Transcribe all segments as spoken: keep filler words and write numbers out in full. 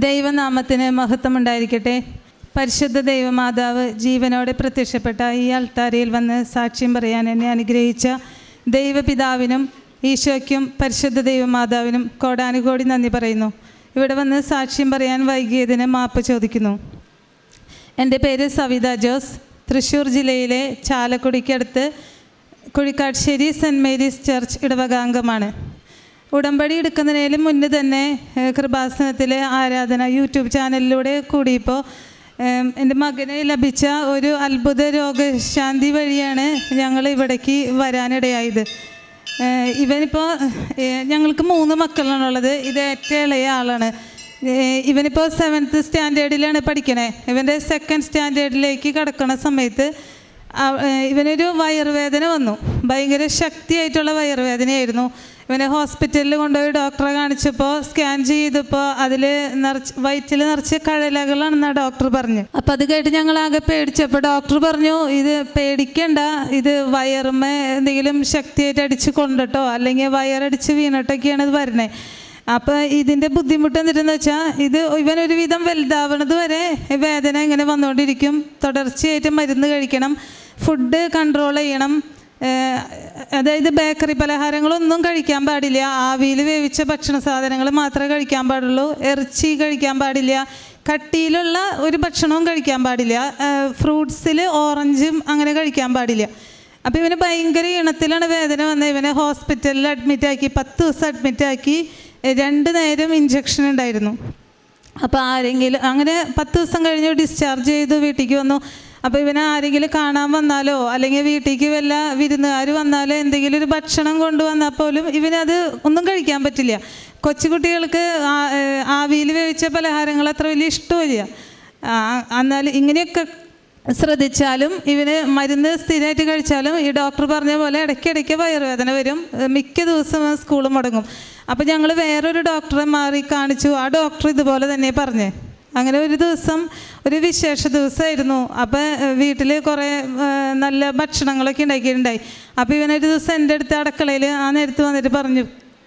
ദൈവനാമത്തിന് മഹത്വമുണ്ടായിരിക്കട്ടെ. പരിശുദ്ധ ദൈവമാതാവ് ജീവനോടെ പ്രത്യക്ഷപ്പെട്ട ഈ അൾത്താരയിൽ വന്ന് സാക്ഷ്യം പറയാൻ എന്നെ അനുഗ്രഹിച്ച ദൈവപിതാവിനും ഈശോയ്ക്കും പരിശുദ്ധ ദൈവമാതാവിനും കോടാനുകോടി നന്ദി പറയുന്നു. ഇവിടെ വന്ന് സാക്ഷ്യം പറയാൻ വൈകിയതിന് മാപ്പ് ചോദിക്കുന്നു. എൻ്റെ പേര് സവിത ജോസ്. തൃശ്ശൂർ ജില്ലയിലെ ചാലക്കുടിക്കടുത്ത് കുഴിക്കാട്ട്ശ്ശേരി സെൻറ്റ് മേരീസ് ചർച്ച് ഇടവകാംഗമാണ്. ഉടമ്പടി എടുക്കുന്നതിന് മുന്നേ തന്നെ കൃപാസനത്തിലെ ആരാധന യൂട്യൂബ് ചാനലിലൂടെ കൂടിയപ്പോൾ എൻ്റെ മകനെ ലഭിച്ച ഒരു അത്ഭുത രോഗശാന്തി വഴിയാണ് ഞങ്ങൾ ഇവിടേക്ക് വരാനിടയായത്. ഇവനിപ്പോൾ ഞങ്ങൾക്ക് മൂന്ന് മക്കളാണുള്ളത്. ഇത് ഏറ്റവും ഇളയ ആളാണ്. ഇവനിപ്പോൾ സെവൻത്ത് സ്റ്റാൻഡേർഡിലാണ് പഠിക്കണേ. ഇവൻ്റെ സെക്കൻഡ് സ്റ്റാൻഡേർഡിലേക്ക് കടക്കുന്ന സമയത്ത് ഇവനൊരു വയറുവേദന വന്നു. ഭയങ്കര ശക്തിയായിട്ടുള്ള വയറുവേദനയായിരുന്നു. ഇവനെ ഹോസ്പിറ്റലിൽ കൊണ്ടുപോയി ഡോക്ടറെ കാണിച്ചപ്പോൾ സ്കാൻ ചെയ്തപ്പോൾ അതിൽ നിറച്ച് വയറ്റിൽ നിറച്ച് കഴലകളാണെന്നാണ് ഡോക്ടർ പറഞ്ഞു. അപ്പോൾ അത് കേട്ട് ഞങ്ങൾ ആകെ പേടിച്ചപ്പോൾ ഡോക്ടർ പറഞ്ഞു, ഇത് പേടിക്കണ്ട, ഇത് വയറുമ്മ എന്തെങ്കിലും ശക്തിയായിട്ട് അടിച്ച് കൊണ്ടിട്ടോ അല്ലെങ്കിൽ വയറടിച്ച് വീണിട്ടൊക്കെയാണ് ഇത് വരണേ. അപ്പോൾ ഇതിൻ്റെ ബുദ്ധിമുട്ട് എന്നിട്ടെന്ന് വെച്ചാൽ ഇത് ഇവനൊരുവിധം വലുതാവണത് വരെ വേദന ഇങ്ങനെ വന്നുകൊണ്ടിരിക്കും. തുടർച്ചയായിട്ട് മരുന്ന് കഴിക്കണം, ഫുഡ് കൺട്രോൾ ചെയ്യണം. അതായത് ബേക്കറി പലഹാരങ്ങളൊന്നും കഴിക്കാൻ പാടില്ല. ആവിയിൽ വേവിച്ച ഭക്ഷണ സാധനങ്ങൾ മാത്രമേ കഴിക്കാൻ പാടുള്ളൂ. ഇറച്ചി കഴിക്കാൻ പാടില്ല. കട്ടിയിലുള്ള ഒരു ഭക്ഷണവും കഴിക്കാൻ പാടില്ല. ഫ്രൂട്ട്സിൽ ഓറഞ്ചും അങ്ങനെ കഴിക്കാൻ പാടില്ല. അപ്പോൾ ഇവന് ഭയങ്കര ഇണത്തിലാണ് വേദന വന്നത്. ഇവനെ ഹോസ്പിറ്റലിൽ അഡ്മിറ്റാക്കി, പത്ത് ദിവസം അഡ്മിറ്റാക്കി. രണ്ട് നേരം ഇഞ്ചക്ഷൻ ഉണ്ടായിരുന്നു. അപ്പോൾ ആരെങ്കിലും അങ്ങനെ പത്ത് ദിവസം കഴിഞ്ഞ് ഡിസ്ചാർജ് ചെയ്ത് വീട്ടിലേക്ക് വന്നു. അപ്പോൾ ഇവനെ ആരെങ്കിലും കാണാൻ വന്നാലോ അല്ലെങ്കിൽ വീട്ടിലേക്ക് വല്ല വിരുന്നുകാർ വന്നാലോ എന്തെങ്കിലും ഒരു ഭക്ഷണം കൊണ്ടുവന്നാൽ പോലും ഇവനത് ഒന്നും കഴിക്കാൻ പറ്റില്ല. കൊച്ചുകുട്ടികൾക്ക് ആവിയിൽ വേവിച്ച പലഹാരങ്ങൾ അത്ര വലിയ ഇഷ്ടമില്ല. എന്നാൽ ഇങ്ങനെയൊക്കെ ശ്രദ്ധിച്ചാലും ഇവന് മരുന്ന് സ്ഥിരമായിട്ട് കഴിച്ചാലും ഈ ഡോക്ടർ പറഞ്ഞ പോലെ ഇടയ്ക്കിടയ്ക്ക് വയറുവേദന വരും. മിക്ക ദിവസം സ്കൂൾ മുടങ്ങും. അപ്പോൾ ഞങ്ങൾ വേറൊരു ഡോക്ടറെ മാറി കാണിച്ചു. ആ ഡോക്ടർ ഇതുപോലെ തന്നെ പറഞ്ഞേ. അങ്ങനെ ഒരു ദിവസം ഒരു വിശേഷ ദിവസമായിരുന്നു. അപ്പോൾ വീട്ടിൽ കുറേ നല്ല ഭക്ഷണങ്ങളൊക്കെ ഉണ്ടാക്കിയിട്ടുണ്ടായി. അപ്പോൾ ഇവനൊരു ദിവസം എൻ്റെ അടുത്ത് അടുക്കളയിൽ ആ നേരത്ത് വന്നിട്ട് പറഞ്ഞു,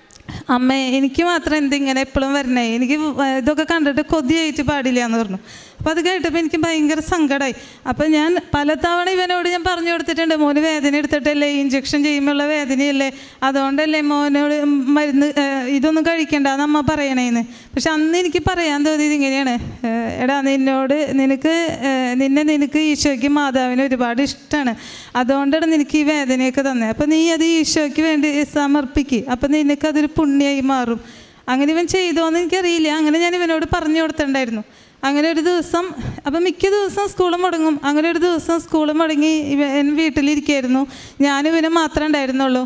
അമ്മേ എനിക്ക് മാത്രം എന്തിങ്ങനെ എപ്പോഴും വരണേ, എനിക്ക് ഇതൊക്കെ കണ്ടിട്ട് കൊതിയായിട്ട് പാടില്ല എന്ന് പറഞ്ഞു. അപ്പോൾ അത് കേട്ടപ്പോൾ എനിക്ക് ഭയങ്കര സങ്കടമായി. അപ്പോൾ ഞാൻ പലതവണ ഇവനോട് ഞാൻ പറഞ്ഞു കൊടുത്തിട്ടുണ്ട്, മോന് വേദന എടുത്തിട്ടല്ലേ, ഇഞ്ചക്ഷൻ ചെയ്യുമ്പോഴുള്ള വേദനയല്ലേ, അതുകൊണ്ടല്ലേ മോനോട് മരുന്ന് ഇതൊന്നും കഴിക്കണ്ടെന്ന് അമ്മ പറയണേന്ന്. പക്ഷെ അന്ന് എനിക്ക് പറയാൻ തോന്നിയത് ഇങ്ങനെയാണ്, എടാ നിന്നോട് നിനക്ക് നിന്നെ നിനക്ക് ഈശോയ്ക്ക് മാതാവിന് ഒരുപാട് ഇഷ്ടമാണ്, അതുകൊണ്ടാണ് നിനക്ക് ഈ വേദനയൊക്കെ തന്നെ. അപ്പോൾ നീ അത് ഈശോയ്ക്ക് വേണ്ടി സമർപ്പിക്കുക, അപ്പോൾ നിനക്കതൊരു പുണ്യമായി മാറും. അങ്ങനെ ഇവൻ ചെയ്തോന്ന് എനിക്കറിയില്ല. അങ്ങനെ ഞാൻ ഇവനോട് പറഞ്ഞു കൊടുത്തിട്ടുണ്ടായിരുന്നു. അങ്ങനെ ഒരു ദിവസം, അപ്പം മിക്ക ദിവസം സ്കൂൾ മുടങ്ങും. അങ്ങനെ ഒരു ദിവസം സ്കൂൾ മുടങ്ങി ഇവൻ വീട്ടിലിരിക്കുകയായിരുന്നു. ഞാനിവനെ മാത്രമേ ഉണ്ടായിരുന്നുള്ളൂ.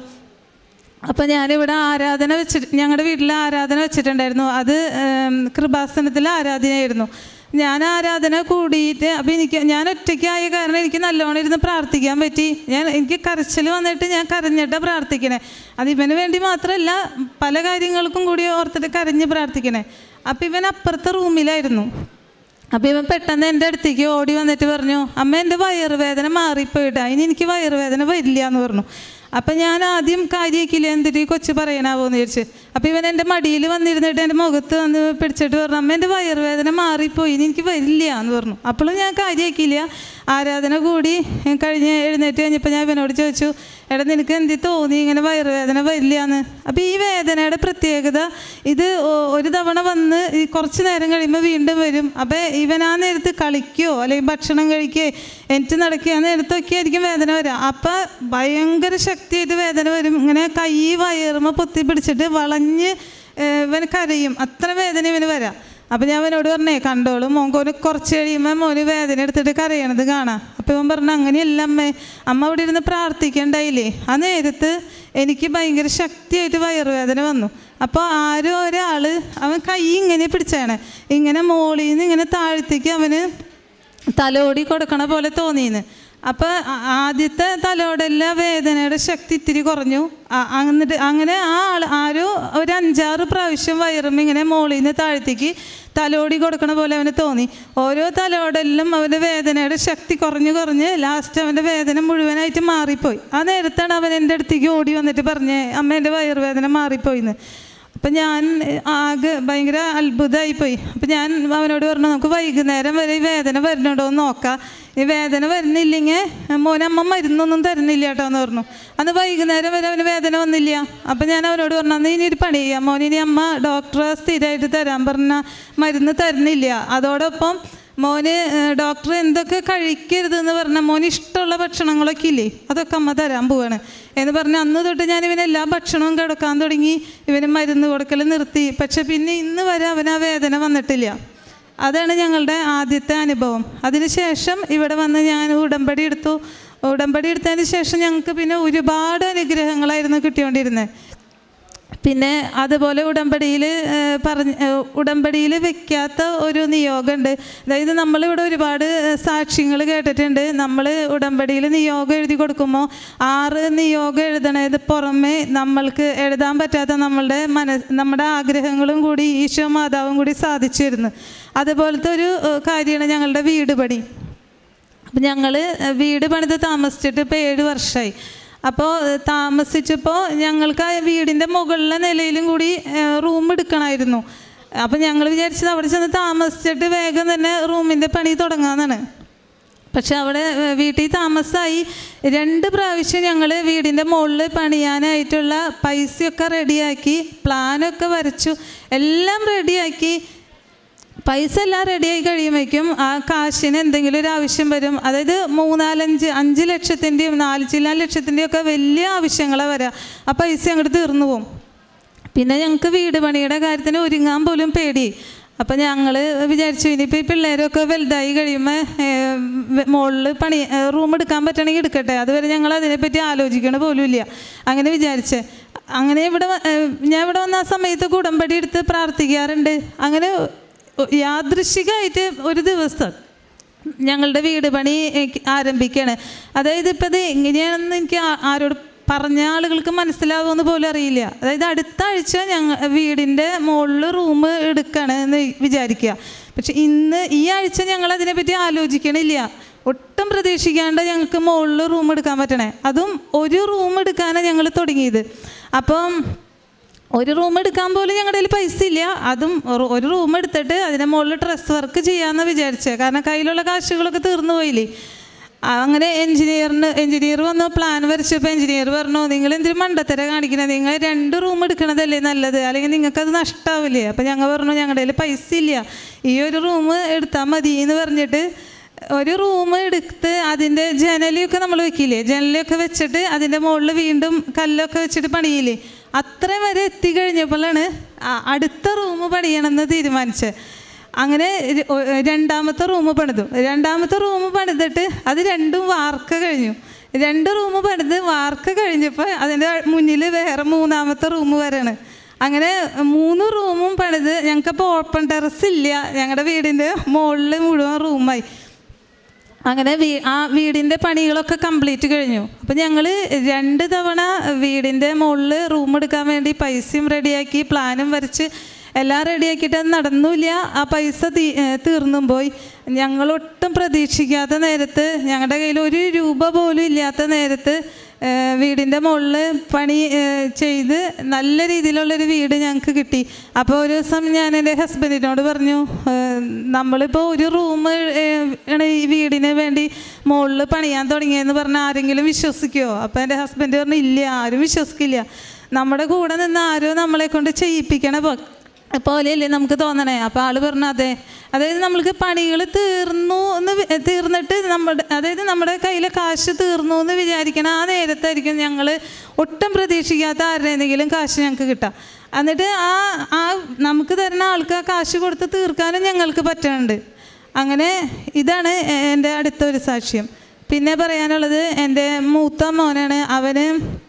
അപ്പം ഞാനിവിടെ ആരാധന വെച്ചിട്ട് ഞങ്ങളുടെ വീട്ടിൽ ആരാധന വെച്ചിട്ടുണ്ടായിരുന്നു. അത് കൃപാസനത്തിലെ ആരാധനയായിരുന്നു. ഞാൻ ആരാധന കൂടിയിട്ട് അപ്പം എനിക്ക് ഞാൻ ഒറ്റയ്ക്കായ കാരണം എനിക്ക് നല്ലോണം ഇരുന്ന് പ്രാർത്ഥിക്കാൻ പറ്റി. ഞാൻ എനിക്ക് കരച്ചിൽ വന്നിട്ട് ഞാൻ കരഞ്ഞിട്ടാണ് പ്രാർത്ഥിക്കണേ. അത് ഇവന് വേണ്ടി മാത്രമല്ല, പല കാര്യങ്ങൾക്കും കൂടി ഓർത്തിട്ട് കരഞ്ഞ് പ്രാർത്ഥിക്കണേ. അപ്പം ഇവൻ അപ്പുറത്തെ റൂമിലായിരുന്നു. അപ്പോൾ ഇവൻ പെട്ടെന്ന് എൻ്റെ അടുത്തേക്ക് ഓടി വന്നിട്ട് പറഞ്ഞു, അമ്മ എൻ്റെ വയറുവേദന മാറിപ്പോയിട്ടാ, ഇനി എനിക്ക് വയറുവേദന വരില്ല എന്ന് പറഞ്ഞു. അപ്പം ഞാൻ ആദ്യം കാര്യമാക്കില്ല, എന്തിട്ട് ഈ കൊച്ചു പറയണാവോ എന്ന് ചോദിച്ചു. അപ്പോൾ ഇവൻ എൻ്റെ മടിയിൽ വന്നിരുന്നിട്ട് എൻ്റെ മുഖത്ത് വന്ന് പിടിച്ചിട്ട് പറഞ്ഞു, അമ്മ എൻ്റെ വയറുവേദന മാറിപ്പോയി, ഇനി എനിക്ക് വരില്ല എന്ന് പറഞ്ഞു. അപ്പോഴും ഞാൻ കാര്യമാക്കിയില്ല. ആരാധന കൂടി കഴിഞ്ഞ് എഴുന്നേറ്റ് കഴിഞ്ഞപ്പോൾ ഞാൻ ഇവനോട് ചോദിച്ചു, എടാ നിനക്ക് എന്തി തോന്നി ഇങ്ങനെ വയറുവേദന വരില്ല എന്ന്. അപ്പോൾ ഈ വേദനയുടെ പ്രത്യേകത, ഇത് ഒരു തവണ വന്ന് ഈ കുറച്ച് നേരം കഴിയുമ്പോൾ വീണ്ടും വരും. അപ്പോൾ ഇവൻ ആ നേരത്ത് കളിക്കുകയോ അല്ലെങ്കിൽ ഭക്ഷണം കഴിക്കുകയോ എനിക്ക് നടക്കുക ആ നേരത്തൊക്കെ ആയിരിക്കും വേദന വരിക. അപ്പോൾ ഭയങ്കര ശക്തിയായിട്ട് വേദന വരും. ഇങ്ങനെ കൈ വയറുമ്പോൾ പൊത്തി പിടിച്ചിട്ട് വളഞ്ഞ് ഇവൻ കരയും. അത്ര വേദന ഇവന് വരാം. അപ്പം ഞാൻ അവനോട് പറഞ്ഞേ, കണ്ടോളൂ മോന് കുറച്ച് കഴിയുമ്പോൾ മോന് വേദന എടുത്തിട്ട് കരയണത് കാണാം. അപ്പോൾ ഇവൻ പറഞ്ഞു, അങ്ങനെയല്ല അമ്മേ, അമ്മ അവിടെ ഇരുന്ന് പ്രാർത്ഥിക്കണ്ടായില്ലേ. ആ നേരത്ത് എനിക്ക് ഭയങ്കര ശക്തിയായിട്ട് വയറുവേദന വന്നു. അപ്പോൾ ആരോ ഒരാൾ അവൻ കൈ ഇങ്ങനെ പിടിച്ചാണ്, ഇങ്ങനെ മോളിൽ നിന്ന് ഇങ്ങനെ താഴ്ത്തേക്ക് അവന് തലോടി കൊടുക്കണ പോലെ തോന്നിയെന്ന്. അപ്പോൾ ആദ്യത്തെ തലോടല്ല വേദനയുടെ ശക്തി ഇത്തിരി കുറഞ്ഞു. എന്നിട്ട് അങ്ങനെ ആ ആൾ ആരോ ഒരു അഞ്ചാറ് പ്രാവശ്യം വയറും ഇങ്ങനെ മോളിൽ നിന്ന് താഴ്ത്തേക്ക് തലോടി കൊടുക്കണ പോലെ അവന് തോന്നി. ഓരോ തലോടലിലും അവൻ്റെ വേദനയുടെ ശക്തി കുറഞ്ഞ് കുറഞ്ഞ് ലാസ്റ്റ് അവൻ്റെ വേദന മുഴുവനായിട്ട് മാറിപ്പോയി. ആ നേരത്താണ് അവൻ എൻ്റെ അടുത്തേക്ക് ഓടി വന്നിട്ട് പറഞ്ഞേ, അമ്മ എൻ്റെ വയറുവേദന മാറിപ്പോയിന്ന്. അപ്പം ഞാൻ ആകെ ഭയങ്കര അത്ഭുതമായിപ്പോയി. അപ്പം ഞാൻ അവനോട് പറഞ്ഞു, നമുക്ക് വൈകുന്നേരം വരെ ഈ വേദന വരുന്നുണ്ടോ എന്ന് നോക്കാം, ഈ വേദന വരുന്നില്ലെങ്കിൽ മോനമ്മ മരുന്നൊന്നും തരുന്നില്ല കേട്ടോ എന്ന് പറഞ്ഞു. അന്ന് വൈകുന്നേരം വരെ അവന് വേദന വന്നില്ല. അപ്പം ഞാൻ അവനോട് പറഞ്ഞു, അന്ന് ഇനി ഒരു പണി ചെയ്യാം, മോനിനി അമ്മ ഡോക്ടറെ സ്ഥിരമായിട്ട് തരാൻ പറഞ്ഞ മരുന്ന് തരുന്നില്ല, അതോടൊപ്പം മോന് ഡോക്ടർ എന്തൊക്കെ കഴിക്കരുതെന്ന് പറഞ്ഞാൽ മോന് ഇഷ്ടമുള്ള ഭക്ഷണങ്ങളൊക്കെ ഇല്ലേ, അതൊക്കെ അമ്മ തരാൻ പോവാണ് എന്ന് പറഞ്ഞ് അന്ന് തൊട്ട് ഞാൻ ഇവന് എല്ലാ ഭക്ഷണവും കിടക്കാൻ തുടങ്ങി. ഇവന് മരുന്ന് കൊടുക്കൽ നിർത്തി. പക്ഷെ പിന്നെ ഇന്ന് വരെ അവന് ആ വേദന വന്നിട്ടില്ല. അതാണ് ഞങ്ങളുടെ ആദ്യത്തെ അനുഭവം. അതിനുശേഷം ഇവിടെ വന്ന് ഞാൻ ഉടമ്പടി എടുത്തു. ഉടമ്പടി എടുത്തതിന് ശേഷം ഞങ്ങൾക്ക് പിന്നെ ഒരുപാട് അനുഗ്രഹങ്ങളായിരുന്നു കിട്ടിക്കൊണ്ടിരുന്നത്. പിന്നെ അതുപോലെ ഉടമ്പടിയിൽ പറഞ്ഞ ഉടമ്പടിയിൽ വെക്കാത്ത ഒരു നിയോഗമുണ്ട്. അതായത് നമ്മളിവിടെ ഒരുപാട് സാക്ഷ്യങ്ങൾ കേട്ടിട്ടുണ്ട്. നമ്മൾ ഉടമ്പടിയിൽ നിയോഗം എഴുതി കൊടുക്കുമ്പോൾ ആറ് നിയോഗം എഴുതണത് പുറമെ നമ്മൾക്ക് എഴുതാൻ പറ്റാത്ത നമ്മളുടെ മന നമ്മുടെ ആഗ്രഹങ്ങളും കൂടി ഈശോ മാതാവും കൂടി സാധിച്ചു തരുന്നു. അതുപോലത്തെ ഒരു കാര്യമാണ് ഞങ്ങളുടെ വീട് പണി. അപ്പം ഞങ്ങൾ വീട് പണിത് താമസിച്ചിട്ട് ഇപ്പോൾ ഏഴ് വർഷമായി. അപ്പോൾ താമസിച്ചപ്പോൾ ഞങ്ങൾക്ക് ആ വീടിൻ്റെ മുകളിലെ നിലയിലും കൂടി റൂം എടുക്കണമായിരുന്നു. അപ്പം ഞങ്ങൾ വിചാരിച്ചത് അവിടെ ചെന്ന് താമസിച്ചിട്ട് വേഗം തന്നെ റൂമിൻ്റെ പണി തുടങ്ങാമെന്നാണ്. പക്ഷെ അവിടെ വീട്ടിൽ താമസമായി രണ്ട് പ്രാവശ്യം ഞങ്ങൾ വീടിൻ്റെ മുകളിൽ പണിയാനായിട്ടുള്ള പൈസയൊക്കെ റെഡിയാക്കി, പ്ലാനൊക്കെ വരച്ചു, എല്ലാം റെഡിയാക്കി. പൈസ എല്ലാം റെഡിയായി കഴിയുമ്പോഴേക്കും ആ കാശിന് എന്തെങ്കിലും ഒരു ആവശ്യം വരും. അതായത് മൂന്നാലഞ്ച് അഞ്ച് ലക്ഷത്തിൻ്റെയും നാല് ചില ലക്ഷത്തിൻ്റെയും ഒക്കെ വലിയ ആവശ്യങ്ങളാണ് വരിക. ആ പൈസ അങ്ങോട്ട് തീർന്നു പോകും. പിന്നെ ഞങ്ങൾക്ക് വീട് പണിയുടെ കാര്യത്തിന് ഒരുങ്ങാൻ പോലും പേടി. അപ്പം ഞങ്ങൾ വിചാരിച്ചു ഇനിയിപ്പോൾ ഈ പിള്ളേരൊക്കെ വലുതായി കഴിയുമ്പോൾ മുകളിൽ പണി റൂം എടുക്കാൻ പറ്റണമെങ്കിൽ എടുക്കട്ടെ, അതുവരെ ഞങ്ങൾ അതിനെപ്പറ്റി ആലോചിക്കണ പോലും ഇല്ല. അങ്ങനെ വിചാരിച്ചേ. അങ്ങനെ ഇവിടെ ഞാൻ ഇവിടെ വന്ന ആ സമയത്ത് ഉടമ്പടി എടുത്ത് പ്രാർത്ഥിക്കാറുണ്ട്. അങ്ങനെ യാദൃശ്ചികമായിട്ട് ഒരു ദിവസം ഞങ്ങളുടെ വീട് പണി ആരംഭിക്കുകയാണ്. അതായത് ഇപ്പം ഇത് എങ്ങനെയാണെന്ന് എനിക്ക് ആരോട് പറഞ്ഞ ആളുകൾക്ക് മനസ്സിലാവുമെന്ന് പോലും അറിയില്ല. അതായത് അടുത്ത ആഴ്ച ഞങ്ങൾ വീടിൻ്റെ മുകളിൽ റൂം എടുക്കുകയാണ് എന്ന് വിചാരിക്കുക. പക്ഷെ ഇന്ന് ഈ ആഴ്ച ഞങ്ങൾ അതിനെപ്പറ്റി ആലോചിക്കണില്ല. ഒട്ടും പ്രതീക്ഷിക്കാണ്ട് ഞങ്ങൾക്ക് മുകളിൽ റൂം എടുക്കാൻ പറ്റണേ. അതും ഒരു റൂം എടുക്കാനാണ് ഞങ്ങൾ തുടങ്ങിയത്. അപ്പം ഒരു റൂം എടുക്കാൻ പോലും ഞങ്ങളുടെ കയ്യിൽ പൈസ ഇല്ല. അതും ഒരു റൂം എടുത്തിട്ട് അതിൻ്റെ മുകളിൽ ഡ്രസ് വർക്ക് ചെയ്യാമെന്ന് വിചാരിച്ചത്. കാരണം കയ്യിലുള്ള കാശുകളൊക്കെ തീർന്നു പോയില്ലേ. അങ്ങനെ എൻജിനീയറിന് എൻജിനീയർ വന്ന് പ്ലാൻ വരച്ചപ്പോൾ എൻജിനീയർ പറഞ്ഞു, നിങ്ങൾ എന്തൊരു മണ്ടത്തര കാണിക്കണത്, നിങ്ങൾ രണ്ട് റൂം എടുക്കണതല്ലേ നല്ലത്, അല്ലെങ്കിൽ നിങ്ങൾക്കത് നഷ്ടമാവില്ലേ. അപ്പം ഞങ്ങൾ പറഞ്ഞു, ഞങ്ങളുടെ കയ്യിൽ പൈസ ഇല്ല, ഈ ഒരു റൂം എടുത്താൽ മതി എന്ന് പറഞ്ഞിട്ട് ഒരു റൂം എടുത്ത് അതിൻ്റെ ജനലൊക്കെ നമ്മൾ വെക്കില്ലേ, ജനലൊക്കെ വെച്ചിട്ട് അതിൻ്റെ മുകളിൽ വീണ്ടും കല്ലൊക്കെ വെച്ചിട്ട് പണിയില്ലേ, അത്ര വരെ എത്തിക്കഴിഞ്ഞപ്പോഴാണ് അടുത്ത റൂം പണിയണമെന്ന് തീരുമാനിച്ചത്. അങ്ങനെ രണ്ടാമത്തെ റൂം പണിതു. രണ്ടാമത്തെ റൂം പണിതിട്ട് അത് രണ്ടും വാർക്ക കഴിഞ്ഞു. രണ്ട് റൂം പണിത് വാർക്ക കഴിഞ്ഞപ്പോൾ അതിൻ്റെ മുന്നിൽ വേറെ മൂന്നാമത്തെ റൂം വരെയാണ്. അങ്ങനെ മൂന്ന് റൂമും പണിത് ഞങ്ങൾക്കപ്പോൾ ഓപ്പൺ ടെറസ് ഇല്ല. ഞങ്ങളുടെ വീടിൻ്റെ മുകളിൽ മുഴുവൻ റൂമായി. അങ്ങനെ വീ ആ വീടിൻ്റെ പണികളൊക്കെ കംപ്ലീറ്റ് കഴിഞ്ഞു. അപ്പം ഞങ്ങൾ രണ്ട് തവണ വീടിൻ്റെ മുകളിൽ റൂം എടുക്കാൻ വേണ്ടി പൈസയും റെഡിയാക്കി, പ്ലാനും വരച്ച് എല്ലാം റെഡിയാക്കിയിട്ട് അത് നടന്നില്ല. ആ പൈസ തീ തീർന്നും പോയി. ഞങ്ങളൊട്ടും പ്രതീക്ഷിക്കാത്ത നേരത്ത്, ഞങ്ങളുടെ കയ്യിൽ ഒരു രൂപ പോലും ഇല്ലാത്ത നേരത്ത് വീടിൻ്റെ മുകളിൽ പണി ചെയ്ത് നല്ല രീതിയിലുള്ളൊരു വീട് ഞങ്ങൾക്ക് കിട്ടി. അപ്പോൾ ഒരു ദിവസം ഞാൻ എൻ്റെ ഹസ്ബൻഡിനോട് പറഞ്ഞു, നമ്മളിപ്പോൾ ഒരു റൂം ആണ് ഈ വീടിന് വേണ്ടി മുകളിൽ പണിയാൻ തുടങ്ങിയെന്ന് പറഞ്ഞാൽ ആരെങ്കിലും വിശ്വസിക്കുമോ? അപ്പോൾ എൻ്റെ ഹസ്ബൻഡ് പറഞ്ഞു, ഇല്ല, ആരും വിശ്വസിക്കില്ല. നമ്മുടെ കൂടെ നിന്ന് ആരോ നമ്മളെ കൊണ്ട് ചെയ്യിപ്പിക്കണ പോലെയല്ലേ നമുക്ക് തോന്നണേ. അപ്പോൾ ആൾ പറഞ്ഞു, അതെ, അതായത് നമ്മൾക്ക് പണികൾ തീർന്നു എന്ന് തീർന്നിട്ട് നമ്മുടെ അതായത് നമ്മുടെ കയ്യിലെ കാശ് തീർന്നു എന്ന് വിചാരിക്കണം. ആ നേരത്തായിരിക്കും ഞങ്ങൾ ഒട്ടും പ്രതീക്ഷിക്കാത്ത ആരുടെയെങ്കിലും കാശ് ഞങ്ങൾക്ക് കിട്ടാം. എന്നിട്ട് ആ ആ നമുക്ക് തരുന്ന ആൾക്ക് ആ കാശ് കൊടുത്ത് തീർക്കാനും ഞങ്ങൾക്ക് പറ്റുന്നുണ്ട്. അങ്ങനെ ഇതാണ് എൻ്റെ അടുത്തൊരു സാക്ഷ്യം. പിന്നെ പറയാനുള്ളത് എൻ്റെ മൂത്ത മോനാണ്. അവന്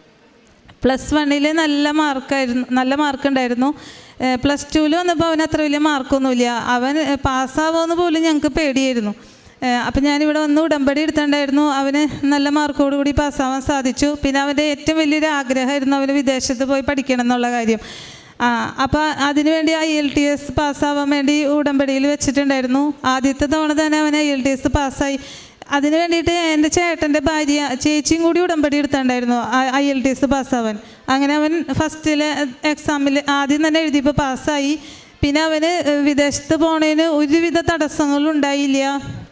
പ്ലസ് വണ്ണിൽ നല്ല മാർക്കായിരുന്നു നല്ല മാർക്കുണ്ടായിരുന്നു. പ്ലസ് ടുവിൽ വന്നപ്പോൾ അവന് അത്ര വലിയ മാർക്കൊന്നുമില്ല. അവൻ പാസ്സാവുമെന്ന് പോലും ഞങ്ങൾക്ക് പേടിയായിരുന്നു. അപ്പം ഞാനിവിടെ വന്ന് ഉടമ്പടി എടുത്തിട്ടുണ്ടായിരുന്നു. അവന് നല്ല മാർക്കോട് കൂടി പാസ്സാവാൻ സാധിച്ചു. പിന്നെ അവൻ്റെ ഏറ്റവും വലിയൊരു ആഗ്രഹമായിരുന്നു അവന് വിദേശത്ത് പോയി പഠിക്കണം എന്നുള്ള കാര്യം. അപ്പോൾ അതിനുവേണ്ടി ഐ എൽ ടി എസ് പാസ്സാവാൻ വേണ്ടി ഉടമ്പടിയിൽ വെച്ചിട്ടുണ്ടായിരുന്നു. ആദ്യത്തെ തവണ തന്നെ അവൻ ഐ എൽ ടി എസ് പാസ്സായി. അതിന് വേണ്ടിയിട്ട് എൻ്റെ ചേട്ടൻ്റെ ഭാര്യ ചേച്ചിയും കൂടി ഉടമ്പടി എടുത്തിട്ടുണ്ടായിരുന്നു ഐ എൽ ടി എസ് പാസ്സാവാൻ. അങ്ങനെ അവൻ ഫസ്റ്റിലെ എക്സാമിൽ ആദ്യം തന്നെ എഴുതിയപ്പോൾ പാസ്സായി. പിന്നെ അവന് വിദേശത്ത് പോണതിന് ഒരുവിധ തടസ്സങ്ങളും ഉണ്ടായില്ല.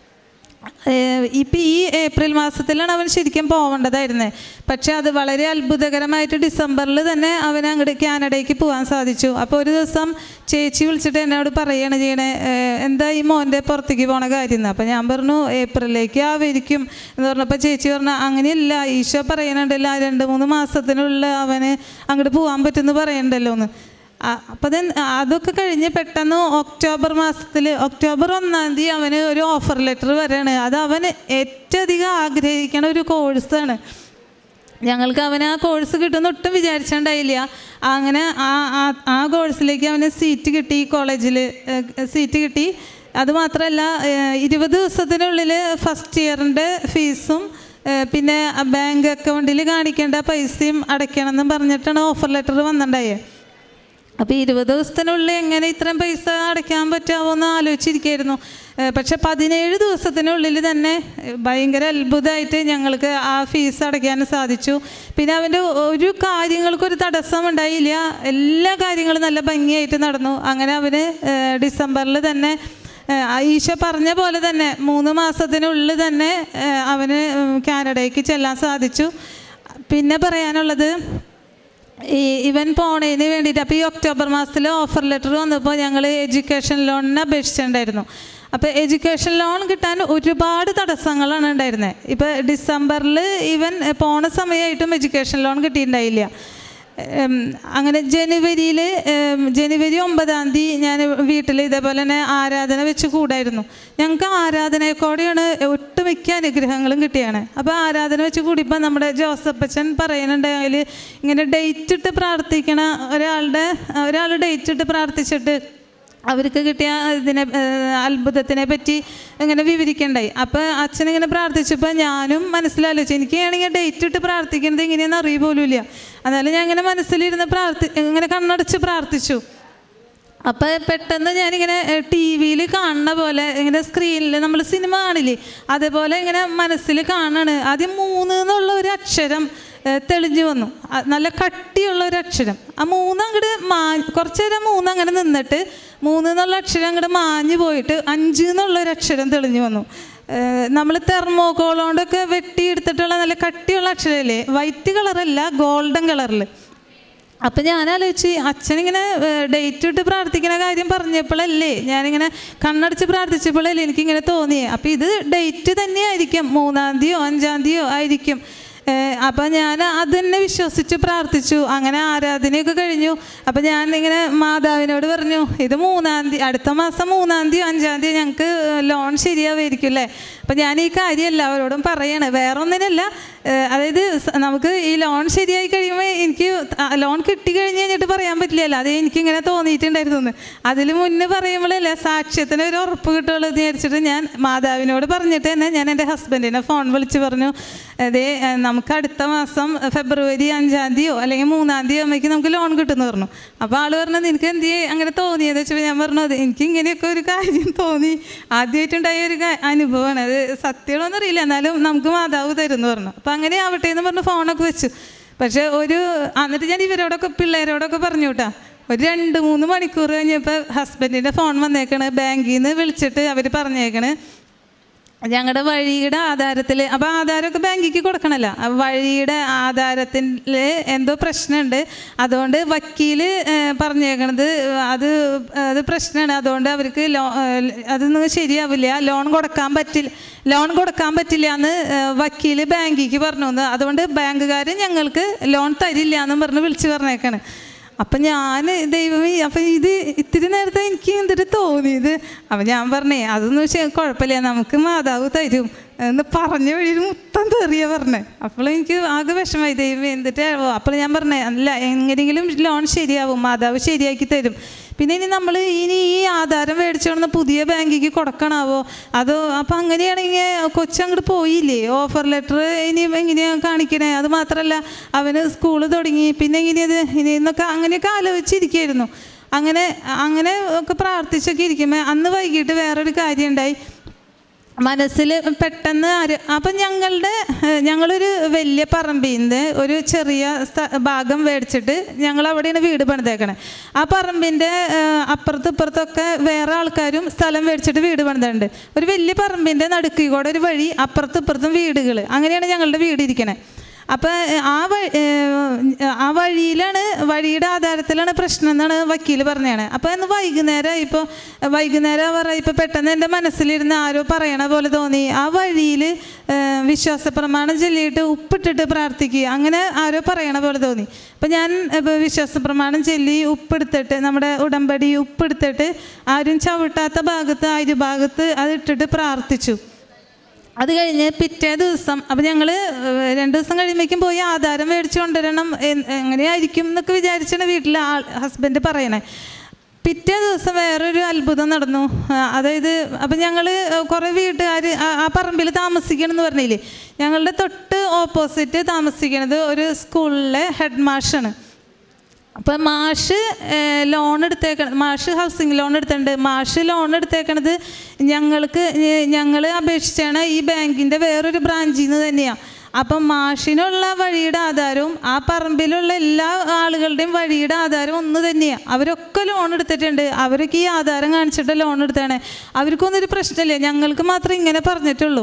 ഇപ്പം ഈ ഏപ്രിൽ മാസത്തിലാണ് അവൻ ശരിക്കും പോവേണ്ടതായിരുന്നത്. പക്ഷേ അത് വളരെ അത്ഭുതകരമായിട്ട് ഡിസംബറിൽ തന്നെ അവൻ അങ്ങോട്ട് കാനഡയ്ക്ക് പോകാൻ സാധിച്ചു. അപ്പോൾ ഒരു ദിവസം ചേച്ചി വിളിച്ചിട്ട് എന്നോട് പറയുകയാണ് ചെയ്യണേ, എന്താ ഈ മോൻ്റെ പുറത്തേക്ക് പോണ കാര്യം എന്ന്. അപ്പോൾ ഞാൻ പറഞ്ഞു ഏപ്രിലേക്ക് ആയിരിക്കും എന്ന് പറഞ്ഞപ്പോൾ ചേച്ചി പറഞ്ഞു അങ്ങനെയല്ല, ഈശോ പറയണുണ്ടല്ലോ രണ്ട് മൂന്ന് മാസത്തിനുള്ള അവന് അങ്ങോട്ട് പോകാൻ പറ്റുമെന്ന് പറയണ്ടല്ലോ എന്ന്. അപ്പം ദെൻ അതൊക്കെ കഴിഞ്ഞ് പെട്ടെന്ന് ഒക്ടോബർ മാസത്തിൽ ഒക്ടോബർ ഒന്നാം തീയതി അവന് ഒരു ഓഫർ ലെറ്റർ വരികയാണ്. അത് അവൻ ഏറ്റവും അധികം ആഗ്രഹിക്കണ ഒരു കോഴ്സാണ്. ഞങ്ങൾക്ക് അവന് ആ കോഴ്സ് കിട്ടുമെന്ന് ഒട്ടും വിചാരിച്ചിട്ടുണ്ടായില്ല. അങ്ങനെ ആ ആ കോഴ്സിലേക്ക് അവന് സീറ്റ് കിട്ടി, കോളേജിൽ സീറ്റ് കിട്ടി. അതുമാത്രമല്ല ഇരുപത് ദിവസത്തിനുള്ളിൽ ഫസ്റ്റ് ഇയറിൻ്റെ ഫീസും പിന്നെ ബാങ്ക് അക്കൗണ്ടിൽ കാണിക്കേണ്ട പൈസയും അടയ്ക്കണമെന്നും പറഞ്ഞിട്ടാണ് ഓഫർ ലെറ്റർ വന്നിട്ടുണ്ടായത്. അപ്പോൾ ഇരുപത് ദിവസത്തിനുള്ളിൽ എങ്ങനെ ഇത്രയും പൈസ അടയ്ക്കാൻ പറ്റാമോ എന്ന് ആലോചിച്ചിരിക്കുകയായിരുന്നു. പക്ഷെ പതിനേഴ് ദിവസത്തിനുള്ളിൽ തന്നെ ഭയങ്കര അത്ഭുതമായിട്ട് ഞങ്ങൾക്ക് ആ ഫീസ് അടയ്ക്കാൻ സാധിച്ചു. പിന്നെ അവൻ്റെ ഒരു കാര്യങ്ങൾക്കൊരു തടസ്സം ഉണ്ടായില്ല, എല്ലാ കാര്യങ്ങളും നല്ല ഭംഗിയായിട്ട് നടന്നു. അങ്ങനെ അവന് ഡിസംബറിൽ തന്നെ ഈശോ പറഞ്ഞ പോലെ തന്നെ മൂന്ന് മാസത്തിനുള്ളിൽ തന്നെ അവന് കാനഡയ്ക്ക് ചെല്ലാൻ സാധിച്ചു. പിന്നെ പറയാനുള്ളത് ഈ ഇവൻ പോണതിന് വേണ്ടിയിട്ട് അപ്പോൾ ഈ ഒക്ടോബർ മാസത്തിൽ ഓഫർ ലെറ്റർ വന്നപ്പോൾ ഞങ്ങൾ എഡ്യൂക്കേഷൻ ലോണിന് അപേക്ഷിച്ചിട്ടുണ്ടായിരുന്നു. അപ്പോൾ എഡ്യൂക്കേഷൻ ലോൺ കിട്ടാൻ ഒരുപാട് തടസ്സങ്ങളാണ് ഉണ്ടായിരുന്നത്. ഇപ്പോൾ ഡിസംബറിൽ ഇവൻ പോണ സമയമായിട്ടും എഡ്യൂക്കേഷൻ ലോൺ കിട്ടിയിട്ടുണ്ടായില്ല. അങ്ങനെ ജനുവരിയിൽ ജനുവരി ഒമ്പതാം തീയതി ഞാൻ വീട്ടിൽ ഇതേപോലെ തന്നെ ആരാധന വെച്ച് കൂടായിരുന്നു. ഞങ്ങൾക്ക് ആരാധനയെക്കൂടെയാണ് ഒട്ടുമിക്ക അനുഗ്രഹങ്ങളും കിട്ടിയാണ്. അപ്പോൾ ആരാധന വെച്ച് കൂടിയപ്പോൾ നമ്മുടെ ജോസഫ് അച്ഛൻ പറയുന്നുണ്ട്, അതിൽ ഇങ്ങനെ ഡേറ്റ് ഇട്ട് പ്രാർത്ഥിക്കണ ഒരാളുടെ ഒരാൾ ഡേറ്റ് ഇട്ട് പ്രാർത്ഥിച്ചിട്ട് അവർക്ക് കിട്ടിയ ഇതിനെ അത്ഭുതത്തിനെ പറ്റി ഇങ്ങനെ വിവരിക്കണ്ടായി. അപ്പോൾ അച്ഛനിങ്ങനെ പ്രാർത്ഥിച്ചപ്പോൾ ഞാനും മനസ്സിലാലോചിച്ചു, എനിക്കാണെങ്കിൽ ഡേറ്റ് ഇട്ട് പ്രാർത്ഥിക്കുന്നത് എങ്ങനെയാണെന്ന് അറിയ പോലും ഇല്ല. എന്നാലും ഞാൻ ഇങ്ങനെ മനസ്സിലിരുന്ന് പ്രാർത്ഥി ഇങ്ങനെ കണ്ണടച്ച് പ്രാർത്ഥിച്ചു. അപ്പോൾ പെട്ടെന്ന് ഞാനിങ്ങനെ ടി വിയിൽ കാണുന്ന പോലെ ഇങ്ങനെ സ്ക്രീനിൽ നമ്മൾ സിനിമ കാണില്ലേ, അതേപോലെ ഇങ്ങനെ മനസ്സിൽ കാണാണ്. ആദ്യം മൂന്ന് എന്നുള്ള ഒരു അക്ഷരം തെളിഞ്ഞു വന്നു, നല്ല കട്ടിയുള്ള ഒരു അക്ഷരം. ആ മൂന്ന് അങ്ങോട്ട് മാ കുറച്ച് നേരം മൂന്ന് അങ്ങനെ നിന്നിട്ട് മൂന്ന് എന്നുള്ള അക്ഷരം അങ്ങോട്ട് മാഞ്ഞു പോയിട്ട് അഞ്ച് എന്നുള്ളൊരു അക്ഷരം തെളിഞ്ഞു വന്നു. നമ്മൾ തെർമോകോൾ കൊണ്ടൊക്കെ വെട്ടിയെടുത്തിട്ടുള്ള നല്ല കട്ടിയുള്ള അക്ഷരമല്ലേ, വൈറ്റ് കളറല്ല ഗോൾഡൻ കളറിൽ. അപ്പം ഞാനാലോചിച്ച് അച്ഛനിങ്ങനെ ഡേറ്റ് ഇട്ട് പ്രാർത്ഥിക്കുന്ന കാര്യം പറഞ്ഞപ്പോഴല്ലേ ഞാനിങ്ങനെ കണ്ണടച്ച് പ്രാർത്ഥിച്ചപ്പോഴല്ലേ എനിക്കിങ്ങനെ തോന്നിയേ. അപ്പോൾ ഇത് ഡേറ്റ് തന്നെയായിരിക്കും, മൂന്നാം തീയതിയോ അഞ്ചാം തീയതിയോ ആയിരിക്കും. അപ്പം ഞാൻ അത് തന്നെ വിശ്വസിച്ച് പ്രാർത്ഥിച്ചു. അങ്ങനെ ആരാധനയൊക്കെ കഴിഞ്ഞു. അപ്പം ഞാൻ ഇങ്ങനെ മാതാവിനോട് പറഞ്ഞു, ഇത് മൂന്നാം തീയതി അടുത്ത മാസം മൂന്നാം തീയതി അഞ്ചാം തീയതി ഞങ്ങൾക്ക് ലോൺ ശരിയാവുമായിരിക്കും അല്ലേ. അപ്പം ഞാൻ ഈ കാര്യം എല്ലാവരോടും പറയാണ്, വേറെ ഒന്നിനല്ല. അതായത് നമുക്ക് ഈ ലോൺ ശരിയായി കഴിയുമ്പോൾ എനിക്ക് ലോൺ കിട്ടി കഴിഞ്ഞ് കഴിഞ്ഞിട്ട് പറയാൻ പറ്റില്ലല്ലോ, അത് എനിക്കിങ്ങനെ തോന്നിയിട്ടുണ്ടായിരുന്നു. അതിൽ മുന്നേ പറയുമ്പോഴല്ലേ സാക്ഷ്യത്തിന് ഒരു ഉറപ്പ് കിട്ടുള്ളൂ എന്ന് വിചാരിച്ചിട്ട് ഞാൻ മാതാവിനോട് പറഞ്ഞിട്ട് തന്നെ ഞാൻ എൻ്റെ ഹസ്ബൻഡിനെ ഫോൺ വിളിച്ച് പറഞ്ഞു, അതേ നമുക്ക് അടുത്ത മാസം ഫെബ്രുവരി അഞ്ചാം തീയതിയോ അല്ലെങ്കിൽ മൂന്നാം തീയതി ആകുമ്പോഴേക്കും നമുക്ക് ലോൺ കിട്ടുമെന്ന് പറഞ്ഞു. അപ്പോൾ ആൾ പറഞ്ഞത് എനിക്ക് എന്ത് അങ്ങനെ തോന്നിയെന്ന് വെച്ചപ്പോൾ ഞാൻ പറഞ്ഞു, അത് എനിക്ക് ഇങ്ങനെയൊക്കെ ഒരു കാര്യം തോന്നി, ആദ്യമായിട്ടുണ്ടായ ഒരു അനുഭവമാണ്, അത് സത്യമാണെന്ന് അറിയില്ല, എന്നാലും നമുക്ക് മാതാവ് തരുമെന്ന് പറഞ്ഞു. അപ്പോൾ അങ്ങനെ ആവട്ടെ എന്ന് പറഞ്ഞ് ഫോണൊക്കെ വെച്ചു. പക്ഷേ ഒരു എന്നിട്ട് ഞാൻ ഇവരോടൊക്കെ പിള്ളേരോടൊക്കെ പറഞ്ഞു കേട്ടാ. ഒരു രണ്ട് മൂന്ന് മണിക്കൂർ കഴിഞ്ഞപ്പോൾ ഹസ്ബൻഡിൻ്റെ ഫോൺ വന്നേക്കണ്, ബാങ്കിൽ നിന്ന് വിളിച്ചിട്ട് അവർ പറഞ്ഞേക്കണ് ഞങ്ങളുടെ വഴിയുടെ ആധാരത്തിൽ, അപ്പോൾ ആധാരമൊക്കെ ബാങ്കിക്ക് കൊടുക്കണമല്ലോ, വഴിയുടെ ആധാരത്തിൽ എന്തോ പ്രശ്നമുണ്ട്, അതുകൊണ്ട് വക്കീൽ പറഞ്ഞേക്കണത് അത് അത് പ്രശ്നമാണ്, അതുകൊണ്ട് അവർക്ക് ലോ അതൊന്നും ശരിയാവില്ല, ലോൺ കൊടുക്കാൻ പറ്റില്ല ലോൺ കൊടുക്കാൻ പറ്റില്ല എന്ന് വക്കീൽ ബാങ്കിക്ക് പറഞ്ഞു. അതുകൊണ്ട് ബാങ്കുകാർ ഞങ്ങൾക്ക് ലോൺ തരില്ല എന്നും പറഞ്ഞ് വിളിച്ച് പറഞ്ഞേക്കാണ്. അപ്പം ഞാൻ ദൈവമേ, അപ്പം ഇത് ഇത്തിരി നേരത്തെ എനിക്ക് എന്തിട്ട് തോന്നിയത്. അപ്പം ഞാൻ പറഞ്ഞേ അതൊന്നും കുഴപ്പമില്ല, നമുക്ക് മാതാവ് തരും എന്ന് പറഞ്ഞ വഴി മൊത്തം തെറിയ പറഞ്ഞേ. അപ്പോൾ എനിക്ക് ആകെ വിഷമമായി, ദൈവം എന്നിട്ട് അപ്പോൾ ഞാൻ പറഞ്ഞേ അല്ല എങ്ങനെയെങ്കിലും ലോൺ ശരിയാവും, മാതാവ് ശരിയാക്കി തരും. പിന്നെ ഇനി നമ്മൾ ഇനി ഈ ആധാരം മേടിച്ചോണ്ട് പുതിയ ബാങ്കിക്ക് കൊടുക്കണാവോ അതോ. അപ്പം അങ്ങനെയാണെങ്കിൽ കൊച്ചങ്ങോട്ട് പോയില്ലേ, ഓഫർ ലെറ്റർ ഇനി എങ്ങനെയാണ് കാണിക്കണേ. അത് മാത്രമല്ല അവന് സ്കൂൾ തുടങ്ങി, പിന്നെ എങ്ങനെയത് ഇനി എന്നൊക്കെ അങ്ങനെയൊക്കെ ആലോചിച്ചിരിക്കുകയായിരുന്നു. അങ്ങനെ അങ്ങനെ ഒക്കെ പ്രാർത്ഥിച്ചൊക്കെ ഇരിക്കുമ്പോൾ അന്ന് വൈകിട്ട് വേറൊരു കാര്യം ഉണ്ടായി. മനസ്സിൽ പെട്ടെന്ന് ആര് അപ്പം ഞങ്ങളുടെ ഞങ്ങളൊരു വലിയ പറമ്പിൽ നിന്ന് ഒരു ചെറിയ ഭാഗം മേടിച്ചിട്ട് ഞങ്ങൾ അവിടെയാണ് വീട് പണിതേക്കണേ. ആ പറമ്പിൻ്റെ അപ്പുറത്തും ഇപ്പുറത്തൊക്കെ വേറെ ആൾക്കാരും സ്ഥലം മേടിച്ചിട്ട് വീട് പണിതുണ്ട്. ഒരു വലിയ പറമ്പിൻ്റെ നടുക്കിൽ കൂടെ ഒരു വഴി, അപ്പുറത്തും ഇപ്പുറത്തും വീടുകൾ, അങ്ങനെയാണ് ഞങ്ങളുടെ വീട് ഇരിക്കണേ. അപ്പം ആ വഴി ആ വഴിയിലാണ് വഴിയുടെ ആധാരത്തിലാണ് പ്രശ്നം എന്നാണ് വക്കീൽ പറഞ്ഞതാണ്. അപ്പോൾ ഇന്ന് വൈകുന്നേരം ഇപ്പോൾ വൈകുന്നേരം പറയാം ഇപ്പോൾ പെട്ടെന്ന് എൻ്റെ മനസ്സിലിരുന്ന് ആരോ പറയണ പോലെ തോന്നി. ആ വഴിയിൽ വിശ്വാസ പ്രമാണം ചൊല്ലിയിട്ട് ഉപ്പിട്ടിട്ട് പ്രാർത്ഥിക്കുക, അങ്ങനെ ആരോ പറയണ പോലെ തോന്നി. അപ്പം ഞാൻ ഇപ്പോൾ വിശ്വാസ പ്രമാണം ചൊല്ലി ഉപ്പെടുത്തിട്ട് നമ്മുടെ ഉടമ്പടി ഉപ്പെടുത്തിട്ട് ആരും ചവിട്ടാത്ത ഭാഗത്ത് അരി ഭാഗത്ത് അതിട്ടിട്ട് പ്രാർത്ഥിച്ചു. അത് കഴിഞ്ഞ് പിറ്റേ ദിവസം അപ്പം ഞങ്ങൾ രണ്ട് ദിവസം കഴിയുമ്പോഴേക്കും പോയി ആധാരം മേടിച്ച് കൊണ്ടുവരണം, എങ്ങനെയായിരിക്കും എന്നൊക്കെ വിചാരിച്ചാണ് വീട്ടിൽ ആൾ ഹസ്ബൻഡ് പറയണേ. പിറ്റേ ദിവസം വേറൊരു അത്ഭുതം നടന്നു. അതായത് അപ്പം ഞങ്ങൾ കുറേ വീട്ടുകാർ ആ പറമ്പിൽ താമസിക്കണമെന്ന് പറഞ്ഞില്ലേ, ഞങ്ങളുടെ തൊട്ട് ഓപ്പോസിറ്റ് താമസിക്കണത് ഒരു സ്കൂളിലെ ഹെഡ് മാഷാണ്. അപ്പം മാഷ് ലോൺ എടുത്തേക്കണ മാഷ് ഹൗസിങ് ലോൺ എടുത്തിട്ടുണ്ട്. മാഷ് ലോൺ എടുത്തേക്കണത് ഞങ്ങൾക്ക് ഞങ്ങൾ അപേക്ഷിച്ചാണ് ഈ ബാങ്കിൻ്റെ വേറൊരു ബ്രാഞ്ചിൽ നിന്ന് തന്നെയാണ്. അപ്പം മാഷിനുള്ള വഴിയുടെ ആധാരവും ആ പറമ്പിലുള്ള എല്ലാ ആളുകളുടെയും വഴിയുടെ ആധാരവും ഒന്ന് തന്നെയാണ്. അവരൊക്കെ ലോൺ എടുത്തിട്ടുണ്ട്. അവരൊക്കെ ഈ ആധാരം കാണിച്ചിട്ട് ലോൺ എടുത്താണ്. അവർക്കൊന്നും ഒരു പ്രശ്നമില്ല, ഞങ്ങൾക്ക് മാത്രമേ ഇങ്ങനെ പറഞ്ഞിട്ടുള്ളൂ.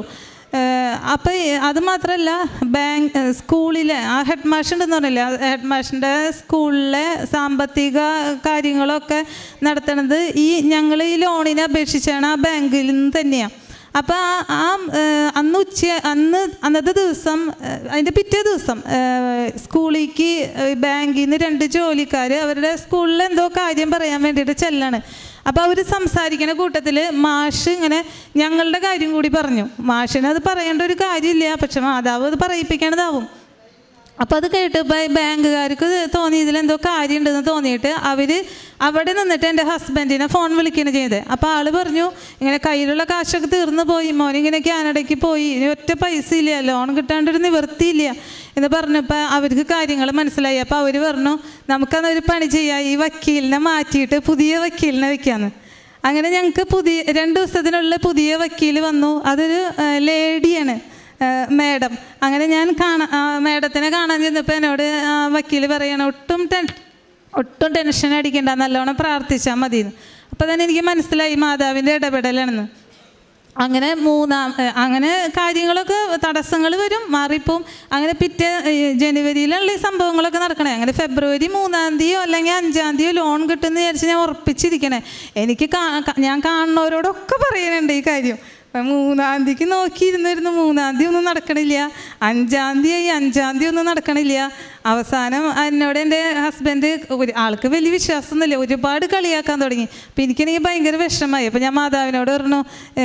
അപ്പം അത് മാത്രമല്ല, ബാങ്ക് സ്കൂളിലെ ആ ഹെഡ് മാഷ് ഉണ്ടെന്ന് പറഞ്ഞില്ലേ, ഹെഡ് മാഷിൻ്റെ സ്കൂളിലെ സാമ്പത്തിക കാര്യങ്ങളൊക്കെ നടത്തുന്നത് ഈ ഞങ്ങൾ ഈ ലോണിനെ അപേക്ഷിച്ചാണ് ആ ബാങ്കിൽ നിന്ന് തന്നെയാണ്. അപ്പോൾ ആ അന്ന് ഉച്ച അന്ന് അന്നത്തെ ദിവസം അതിൻ്റെ പിറ്റേ ദിവസം സ്കൂളിലേക്ക് ബാങ്കിൽ നിന്ന് രണ്ട് ജോലിക്കാർ അവരുടെ സ്കൂളിൽ എന്തോ കാര്യം പറയാൻ വേണ്ടിയിട്ട് ചെല്ലാണ്. അപ്പോൾ അവർ സംസാരിക്കുന്ന കൂട്ടത്തിൽ മാഷ് ഇങ്ങനെ ഞങ്ങളുടെ കാര്യം കൂടി പറഞ്ഞു. മാഷിന് അത് പറയേണ്ട ഒരു കാര്യമില്ല, പക്ഷെ മാതാവ് അത് പറയിപ്പിക്കണതാവും. അപ്പോൾ അത് കേട്ടപ്പോൾ ബാങ്കുകാർക്ക് തോന്നി ഇതിലെന്തോ കാര്യമുണ്ടെന്ന് തോന്നിയിട്ട് അവർ അവിടെ നിന്നിട്ട് എൻ്റെ ഹസ്ബൻഡിനെ ഫോൺ വിളിക്കുകയാണ് ചെയ്തത്. അപ്പോൾ ആൾ പറഞ്ഞു ഇങ്ങനെ കയ്യിലുള്ള കാശൊക്കെ തീർന്നു പോയി, മോനിങ്ങനെ കാനഡയ്ക്ക് പോയി, ഇനി ഒറ്റ പൈസ ഇല്ല, ലോൺ കിട്ടാണ്ടൊരു നിവൃത്തിയില്ല എന്ന് പറഞ്ഞപ്പോൾ അവർക്ക് കാര്യങ്ങൾ മനസ്സിലായി. അപ്പോൾ അവർ പറഞ്ഞു നമുക്കതൊരു പണി ചെയ്യാം, ഈ വക്കീലിനെ മാറ്റിയിട്ട് പുതിയ വക്കീലിനെ വെക്കാമെന്ന്. അങ്ങനെ ഞങ്ങൾക്ക് പുതിയ രണ്ട് ദിവസത്തിനുള്ളിൽ പുതിയ വക്കീൽ വന്നു. അതൊരു ലേഡിയാണ്, മാഡം. അങ്ങനെ ഞാൻ കാണാൻ മാഡത്തിനെ കാണാൻ ചെന്നപ്പോൾ എന്നോട് വക്കീൽ പറയണം ഒട്ടും ടെൻ ഒട്ടും ടെൻഷൻ അടിക്കണ്ട, നല്ലോണം പ്രാർത്ഥിച്ചാൽ മതിയെന്ന്. അപ്പോൾ തന്നെ എനിക്ക് മനസ്സിലായി മാതാവിൻ്റെ ഇടപെടലാണെന്ന്. അങ്ങനെ മൂന്നാം അങ്ങനെ കാര്യങ്ങളൊക്കെ തടസ്സങ്ങൾ വരും, മാറിപ്പോവും. അങ്ങനെ പിറ്റേ ജനുവരിയിലുള്ള ഈ സംഭവങ്ങളൊക്കെ നടക്കണേ. അങ്ങനെ ഫെബ്രുവരി മൂന്നാം തീയതിയോ അല്ലെങ്കിൽ അഞ്ചാം തീയതിയോ ലോൺ കിട്ടുമെന്ന് വിചാരിച്ച് ഞാൻ ഉറപ്പിച്ചിരിക്കണേ. എനിക്ക് ഞാൻ കാണുന്നവരോടൊക്കെ പറയുന്നുണ്ട് ഈ കാര്യം. മൂന്നാം തീയതിക്ക് നോക്കിയിരുന്നിരുന്നു, മൂന്നാം തീയതി ഒന്നും നടക്കണില്ല. അഞ്ചാം തീയതി അഞ്ചാം തീയതി ഒന്നും നടക്കണില്ല. അവസാനം എന്നോട് എൻ്റെ ഹസ്ബൻഡ് ഒരു ആൾക്ക് വലിയ വിശ്വാസമൊന്നുമില്ല, ഒരുപാട് കളിയാക്കാൻ തുടങ്ങി. അപ്പം എനിക്കെനിക്ക് ഭയങ്കര വിഷമമായി. അപ്പം ഞാൻ മാതാവിനോട് പറഞ്ഞു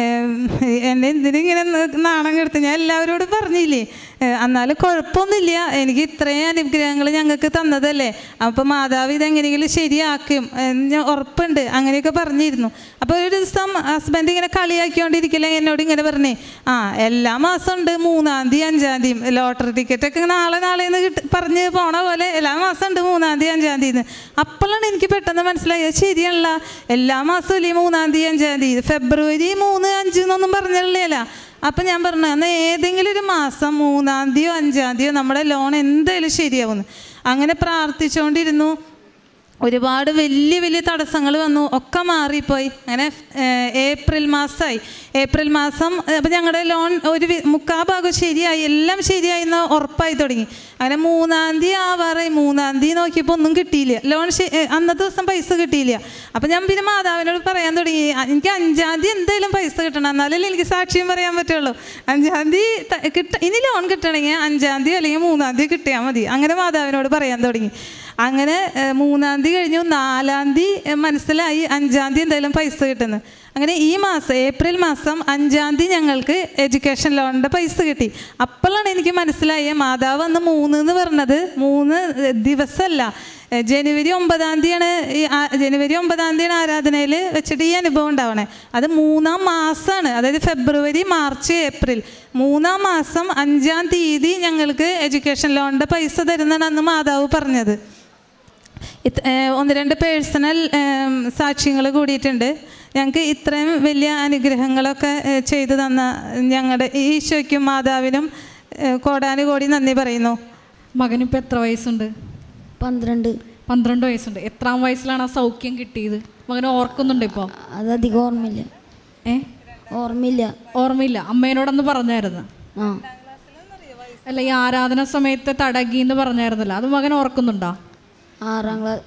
എന്നെ എന്തിനിങ്ങനെ നാണം കെടുത്ത്, ഞാൻ എല്ലാവരോടും പറഞ്ഞില്ലേ, എന്നാലും കുഴപ്പമൊന്നുമില്ല, എനിക്ക് ഇത്രയും അനുഗ്രഹങ്ങൾ ഞങ്ങൾക്ക് തന്നതല്ലേ, അപ്പം മാതാവ് ഇതെങ്ങനെയെങ്കിലും ശരിയാക്കും ഞാൻ ഉറപ്പുണ്ട്, അങ്ങനെയൊക്കെ പറഞ്ഞിരുന്നു. അപ്പോൾ ഒരു ദിവസം ഹസ്ബൻഡ് ഇങ്ങനെ കളിയാക്കിക്കൊണ്ടിരിക്കില്ല എന്നോട് ഇങ്ങനെ പറഞ്ഞേ, ആ എല്ലാ മാസം ഉണ്ട് മൂന്നാം തീയതി അഞ്ചാം തീയതി ലോട്ടറി ടിക്കറ്റൊക്കെ നാളെ നാളെന്ന് കിട്ടി പറഞ്ഞ് പോണ പോലെ എല്ലാ മാസം ഉണ്ട് മൂന്നാം തീയതി അഞ്ചാം തീയതി. അപ്പോഴാണ് എനിക്ക് പെട്ടെന്ന് മനസ്സിലായത് ശരിയല്ല, എല്ലാ മാസവും ഇല്ലേ മൂന്നാം തീയതി അഞ്ചാം തീയതി, ഫെബ്രുവരി മൂന്ന് അഞ്ച് എന്നൊന്നും പറഞ്ഞില്ല. അപ്പം ഞാൻ പറഞ്ഞു എന്നാൽ ഏതെങ്കിലും ഒരു മാസം മൂന്നാം തീയതിയോ അഞ്ചാം തീയതിയോ നമ്മുടെ ലോൺ എന്തായാലും ശരിയാവുന്നു. അങ്ങനെ പ്രാർത്ഥിച്ചുകൊണ്ടിരുന്നു. ഒരുപാട് വലിയ വലിയ തടസ്സങ്ങൾ വന്നു, ഒക്കെ മാറിപ്പോയി. അങ്ങനെ ഏപ്രിൽ മാസമായി. ഏപ്രിൽ മാസം അപ്പം ഞങ്ങളുടെ ലോൺ ഒരു മുക്കാ ഭാഗം ശരിയായി, എല്ലാം ശരിയായി എന്ന് ഉറപ്പായി തുടങ്ങി. അങ്ങനെ മൂന്നാം തീയതി ആവാറായി. മൂന്നാം തീയതി നോക്കിയപ്പോൾ ഒന്നും കിട്ടിയില്ല, ലോൺ അന്നത്തെ ദിവസം പൈസ കിട്ടിയില്ല. അപ്പം ഞാൻ പിന്നെ മാതാവിനോട് പറയാൻ തുടങ്ങി എനിക്ക് അഞ്ചാം തീയതി എന്തായാലും പൈസ കിട്ടണം, എന്നാലല്ലേ എനിക്ക് സാക്ഷ്യം പറയാൻ പറ്റുള്ളൂ. അഞ്ചാം തീയതി കിട്ട ഇനി ലോൺ കിട്ടണമെങ്കിൽ അഞ്ചാം തീയതി അല്ലെങ്കിൽ മൂന്നാം തീയതി കിട്ടിയാൽ മതി. അങ്ങനെ മാതാവിനോട് പറയാൻ തുടങ്ങി. അങ്ങനെ മൂന്നാം തീയതി കഴിഞ്ഞു, നാലാം തീയതി മനസ്സിലായി അഞ്ചാം തീയതി എന്തായാലും പൈസ കിട്ടുന്നത്. അങ്ങനെ ഈ മാസം ഏപ്രിൽ മാസം അഞ്ചാം തീയതി ഞങ്ങൾക്ക് എഡ്യൂക്കേഷൻ ലോണിൻ്റെ പൈസ കിട്ടി. അപ്പോഴാണ് എനിക്ക് മനസ്സിലായ മാതാവ് അന്ന് മൂന്ന് എന്ന് പറഞ്ഞത് മൂന്ന് ദിവസമല്ല, ജനുവരി ഒമ്പതാം തീയതിയാണ് ഈ ജനുവരി ഒമ്പതാം തീയതിയാണ് ആരാധനയിൽ വെച്ചിട്ട് ഈ അനുഭവം ഉണ്ടാവണേ. അത് മൂന്നാം മാസമാണ്, അതായത് ഫെബ്രുവരി മാർച്ച് ഏപ്രിൽ മൂന്നാം മാസം അഞ്ചാം തീയതി ഞങ്ങൾക്ക് എഡ്യൂക്കേഷൻ ലോണിൻ്റെ പൈസ തരുന്നതാണ് അന്ന് മാതാവ് പറഞ്ഞത്. ഒന്ന് രണ്ട് പേഴ്സണൽ സാക്ഷ്യങ്ങൾ കൂടിയിട്ടുണ്ട്. ഞങ്ങൾക്ക് ഇത്രയും വലിയ അനുഗ്രഹങ്ങളൊക്കെ ചെയ്തു തന്ന ഞങ്ങളുടെ ഈശോയ്ക്കും മാതാവിനും കോടാനുകോടി നന്ദി പറയുന്നു. മകനിപ്പോൾ എത്ര വയസ്സുണ്ട്? പന്ത്രണ്ട്. പന്ത്രണ്ട് വയസ്സുണ്ട്. എത്രാം വയസ്സിലാണ് ആ സൗഖ്യം കിട്ടിയത്? മകന് ഓർക്കുന്നുണ്ട് ഇപ്പോൾ? അതധികം ഓർമ്മയില്ല. ഏ ഓർമ്മയില്ല. ഓർമ്മയില്ല. അമ്മേനോടൊന്ന് പറഞ്ഞായിരുന്നു? ആ. അല്ല, ഈ ആരാധന സമയത്ത് തടകി എന്ന് പറഞ്ഞായിരുന്നല്ലോ, അത് മകൻ ഓർക്കുന്നുണ്ടോ? ആറാം ക്ലാസ്.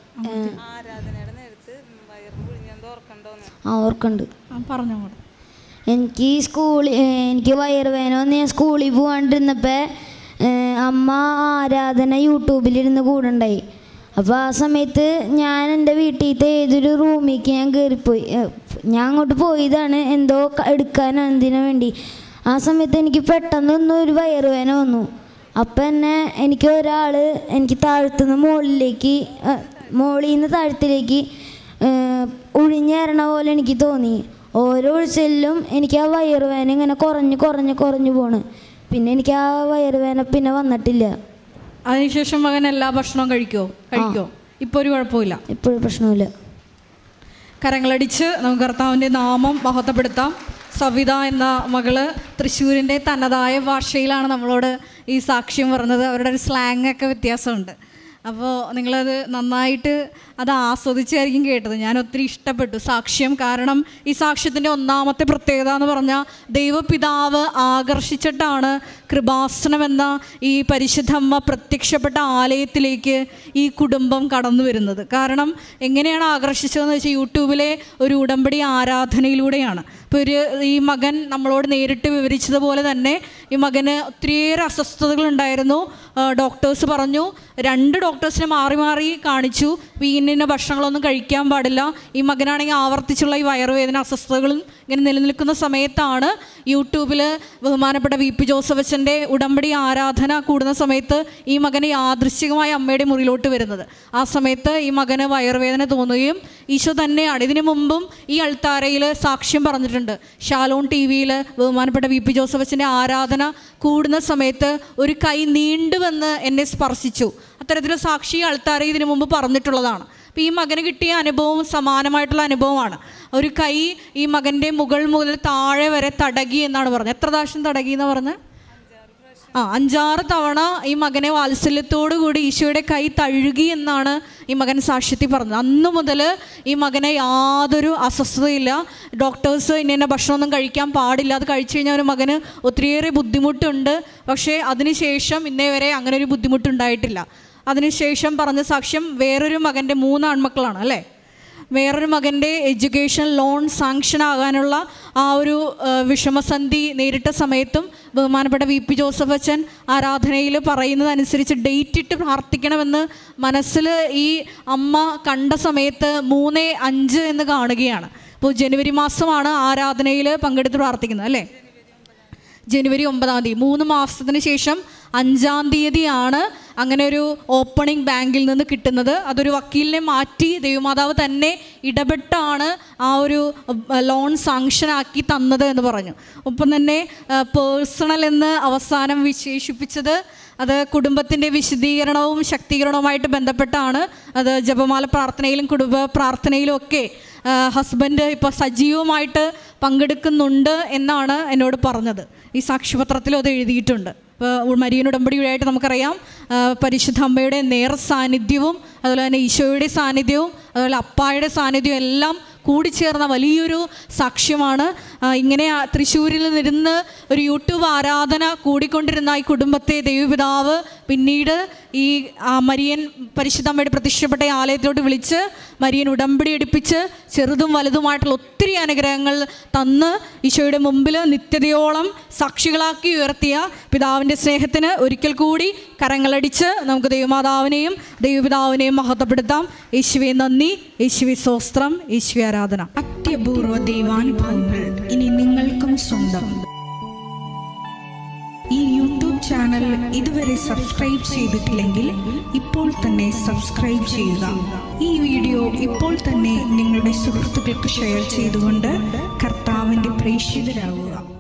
ആ ഓർക്കുന്നുണ്ട്. പറഞ്ഞോ. എനിക്ക് സ്കൂളിൽ എനിക്ക് വയറുവേദന വന്ന് ഞാൻ സ്കൂളിൽ പോകാണ്ടിരുന്നപ്പോൾ അമ്മ ആരാധന യൂട്യൂബിലിരുന്ന് കൂടുണ്ടായി. അപ്പോൾ ആ സമയത്ത് ഞാൻ എൻ്റെ വീട്ടിലത്തെ ഏതൊരു റൂമിലേക്ക് ഞാൻ കയറിപ്പോയി. ഞാൻ അങ്ങോട്ട് പോയതാണ് എന്തോ എടുക്കാനോ എന്തിനു വേണ്ടി. ആ സമയത്ത് എനിക്ക് പെട്ടെന്നൊന്നും ഒരു വയറുവേദന വന്നു. അപ്പം എന്നെ എനിക്ക് ഒരാൾ എനിക്ക് താഴ്ത്തുനിന്ന് മുകളിലേക്ക് മുകളിൽ നിന്ന് താഴത്തിലേക്ക് ഒഴിഞ്ഞേറണ പോലെ എനിക്ക് തോന്നി. ഓരോ ഒഴിച്ചെല്ലും എനിക്ക് ആ വയറുവേദന ഇങ്ങനെ കുറഞ്ഞ് കുറഞ്ഞ് കുറഞ്ഞു പോണ്. പിന്നെ എനിക്ക് ആ വയറുവേദന പിന്നെ വന്നിട്ടില്ല. അതിനുശേഷം മകൻ എല്ലാ ഭക്ഷണവും കഴിക്കുമോ? കഴിക്കുമോ? ഇപ്പോൾ ഒരു കുഴപ്പമില്ല? ഇപ്പോൾ പ്രശ്നമില്ല. കരങ്ങളടിച്ച് നമുക്ക് കർത്താവിൻ്റെ നാമം മഹത്വപ്പെടുത്താം. സവിത എന്ന മകള് തൃശ്ശൂരിൻ്റെ തനതായ ഭാഷയിലാണ് നമ്മളോട് ഈ സാക്ഷ്യം പറഞ്ഞത്. അവരുടെ ഒരു സ്ലാങ് ഒക്കെ വ്യത്യാസമുണ്ട്. അപ്പോൾ നിങ്ങളത് നന്നായിട്ട് അത് ആസ്വദിച്ചായിരിക്കും കേട്ടത്. ഞാൻ ഒത്തിരി ഇഷ്ടപ്പെട്ടു സാക്ഷ്യം. കാരണം ഈ സാക്ഷ്യത്തിൻ്റെ ഒന്നാമത്തെ പ്രത്യേകത എന്ന് പറഞ്ഞാൽ ദൈവപിതാവ് ആകർഷിച്ചിട്ടാണ് കൃപാസനം എന്ന ഈ പരിശുദ്ധമ്മ പ്രത്യക്ഷപ്പെട്ട ആലയത്തിലേക്ക് ഈ കുടുംബം കടന്നു വരുന്നത്. കാരണം എങ്ങനെയാണ് ആകർഷിച്ചതെന്ന് വെച്ചാൽ യൂട്യൂബിലെ ഒരു ഉടമ്പടി ആരാധനയിലൂടെയാണ്. ഇപ്പോൾ ഒരു ഈ മകൻ നമ്മളോട് നേരിട്ട് വിവരിച്ചതുപോലെ തന്നെ ഈ മകന് ഒത്തിരിയേറെ അസ്വസ്ഥതകളുണ്ടായിരുന്നു. ഡോക്ടേഴ്സ് പറഞ്ഞു, രണ്ട് ഡോക്ടേഴ്സിനെ മാറി മാറി കാണിച്ചു. വീഞ്ഞിന് ഭക്ഷണങ്ങളൊന്നും കഴിക്കാൻ പാടില്ല. ഈ മകനാണെങ്കിൽ ആവർത്തിച്ചുള്ള ഈ വയറുവേദന അസ്വസ്ഥതകളും ഇങ്ങനെ നിലനിൽക്കുന്ന സമയത്താണ് യൂട്യൂബിൽ ബഹുമാനപ്പെട്ട വി പി ജോസഫ് അച്ഛൻ്റെ ഉടമ്പടി ആരാധന കൂടുന്ന സമയത്ത് ഈ മകന് യാദൃശ്ചികമായ അമ്മയുടെ മുറിയിലോട്ട് വരുന്നത്. ആ സമയത്ത് ഈ മകന് വയറുവേദന തോന്നുകയും ഈശോ തന്നെയാണ്. ഇതിനു മുമ്പും ഈ അൾത്താരയിൽ സാക്ഷ്യം പറഞ്ഞിട്ടുണ്ട്. ഷാലോൺ ടി വിയിൽ ബഹുമാനപ്പെട്ട വി പി ജോസഫ് അച്ഛൻ്റെ ആരാധന കൂടുന്ന സമയത്ത് ഒരു കൈ നീണ്ടുവന്ന് എന്നെ സ്പർശിച്ചു. അത്തരത്തിലുള്ള സാക്ഷി അൾത്താര ഇതിനു മുമ്പ് പറഞ്ഞിട്ടുള്ളതാണ്. അപ്പോൾ ഈ മകന് കിട്ടിയ അനുഭവം സമാനമായിട്ടുള്ള അനുഭവമാണ്. ഒരു കൈ ഈ മകൻ്റെ മുകൾ മുതൽ താഴെ വരെ തടകി എന്നാണ് പറഞ്ഞത്. എത്ര പ്രാവശ്യം തടകി എന്ന് പറഞ്ഞ്? ആ അഞ്ചാറ് തവണ ഈ മകനെ വാത്സല്യത്തോടു കൂടി ഈശോയുടെ കൈ തഴുകി എന്നാണ് ഈ മകൻ സാക്ഷ്യത്തിൽ പറഞ്ഞത്. അന്നു മുതൽ ഈ മകനെ യാതൊരു അസ്വസ്ഥതയില്ല. ഡോക്ടേഴ്സ് ഇന്ന ഭക്ഷണമൊന്നും കഴിക്കാൻ പാടില്ല, അത് കഴിച്ചു കഴിഞ്ഞാൽ ഒരു മകന് ഒത്തിരിയേറെ ബുദ്ധിമുട്ടുണ്ട്. പക്ഷേ അതിനുശേഷം ഇന്നേ വരെ അങ്ങനെ ഒരു ബുദ്ധിമുട്ടുണ്ടായിട്ടില്ല. അതിനുശേഷം പറഞ്ഞ സാക്ഷ്യം വേറൊരു മകൻ്റെ മൂന്ന് ആൺമക്കളാണ് അല്ലേ, വേറൊരു മകൻ്റെ എഡ്യൂക്കേഷൻ ലോൺ സാങ്ഷൻ ആകാനുള്ള ആ ഒരു വിഷമസന്ധി നേരിട്ട സമയത്തും ബഹുമാനപ്പെട്ട വി പി ജോസഫ് അച്ഛൻ ആരാധനയിൽ പറയുന്നതനുസരിച്ച് ഡേറ്റ് ഇട്ട് പ്രാർത്ഥിക്കണമെന്ന് മനസ്സിൽ ഈ അമ്മ കണ്ട സമയത്ത് മൂന്ന് അഞ്ച് എന്ന് കാണുകയാണ്. അപ്പോൾ ജനുവരി മാസമാണ് ആരാധനയിൽ പങ്കെടുത്ത് പ്രാർത്ഥിക്കുന്നത് അല്ലേ, ജനുവരി ഒമ്പതാം തീയതി. മൂന്ന് മാസത്തിന് ശേഷം അഞ്ചാം തീയതിയാണ് അങ്ങനെ ഒരു ഓപ്പണിംഗ് ബാങ്കിൽ നിന്ന് കിട്ടുന്നത്. അതൊരു വക്കീലിനെ മാറ്റി ദൈവമാതാവ് തന്നെ ഇടപെട്ടാണ് ആ ഒരു ലോൺ സാങ്ഷനാക്കി തന്നത് എന്ന് പറഞ്ഞു. ഒപ്പം തന്നെ പേഴ്സണൽ എന്ന് അവസാനം വിശേഷിപ്പിച്ചത് അത് കുടുംബത്തിൻ്റെ വിശദീകരണവും ശക്തീകരണവുമായിട്ട് ബന്ധപ്പെട്ടാണ്. അത് ജപമാല പ്രാർത്ഥനയിലും കുടുംബ പ്രാർത്ഥനയിലും ഒക്കെ ഹസ്ബൻഡ് ഇപ്പോൾ സജീവമായിട്ട് പങ്കെടുക്കുന്നുണ്ട് എന്നാണ് എന്നോട് പറഞ്ഞത്. ഈ സാക്ഷ്യപത്രത്തിലും അത് എഴുതിയിട്ടുണ്ട്. ഇപ്പോൾ മരിയൻ ഉടമ്പടിയായിട്ട് നമുക്കറിയാം പരിശുദ്ധ അമ്മയുടെ നേർ സാന്നിധ്യവും അതുപോലെ തന്നെ ഈശോയുടെ സാന്നിധ്യവും അതുപോലെ അപ്പായുടെ സാന്നിധ്യവും എല്ലാം കൂടിച്ചേർന്ന വലിയൊരു സാക്ഷ്യമാണ്. ഇങ്ങനെ തൃശ്ശൂരിൽ നിന്നിരുന്ന് ഒരു യൂട്യൂബ് ആരാധന കൂടിക്കൊണ്ടിരുന്ന ഈ കുടുംബത്തെ ദൈവപിതാവ് പിന്നീട് ഈ മരിയൻ പരിശുദ്ധമ്മയുടെ പ്രത്യക്ഷപ്പെട്ട ആലയത്തിലോട്ട് വിളിച്ച് മരിയൻ ഉടമ്പടി എടുപ്പിച്ച് ചെറുതും വലുതുമായിട്ടുള്ള ഒത്തിരി അനുഗ്രഹങ്ങൾ തന്ന് ഈശോയുടെ മുമ്പിൽ നിത്യതയോളം സാക്ഷികളാക്കി ഉയർത്തിയ പിതാവിൻ്റെ സ്നേഹത്തിന് ഒരിക്കൽ കൂടി കരങ്ങളടിച്ച് നമുക്ക് ദൈവമാതാവിനെയും ദൈവപിതാവിനെയും മഹത്വപ്പെടുത്താം. യേശുവേ നന്ദി, യേശുവേ സ്തോത്രം, യേശുവേ ആരാധന. അത്യപൂർവ ദൈവാനുഭവങ്ങൾ ഇനി നിങ്ങൾക്കും സ്വന്തം. ഈ യൂട്യൂബ് ചാനൽ ഇതുവരെ സബ്സ്ക്രൈബ് ചെയ്തിട്ടില്ലെങ്കിൽ ഇപ്പോൾ തന്നെ സബ്സ്ക്രൈബ് ചെയ്യുക. ഈ വീഡിയോ ഇപ്പോൾ തന്നെ നിങ്ങളുടെ സുഹൃത്തുക്കൾക്ക് ഷെയർ ചെയ്തുകൊണ്ട് കർത്താവിൻ്റെ പ്രേക്ഷിതരാകുക.